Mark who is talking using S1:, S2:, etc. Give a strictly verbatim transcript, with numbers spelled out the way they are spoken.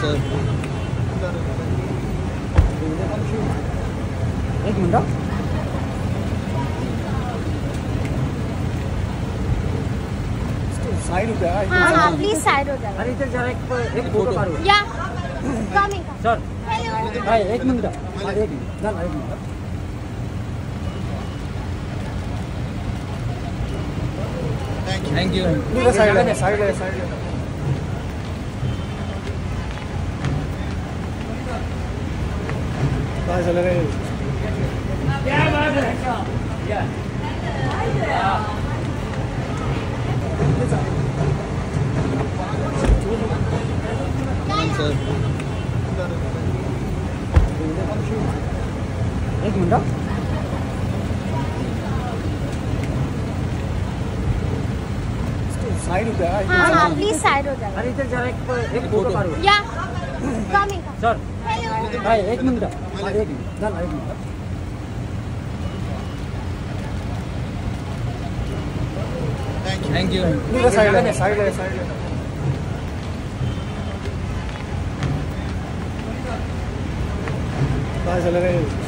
S1: Sir
S2: एक minute side हो गया।
S3: हाँ हाँ प्लीज साइड हो जाओ।
S2: अरे इधर जरा एक एक फोटो काढो
S3: या कमिंग
S2: सर।
S3: हेलो
S2: हाय एक मिनिट हा एक मिनिट ना एक मिनिट
S1: थैंक यू
S2: साइड आहे साइड आहे साइड आहे काय झालं रे क्या बात है या
S1: सर
S2: एक मिनिट साइड हो गया।
S3: हाँ हाँ प्लीज साइड हो जाओ।
S2: अरे इधर जरा एक एक फोटो काढो
S3: या कमिंग
S2: सर।
S3: हेलो
S2: हाय एक मिनिट हा एक मिनिट ना एक मिनिट
S1: थैंक यू
S2: साइड आहे साइड आहे साइड आहे काय झालं रे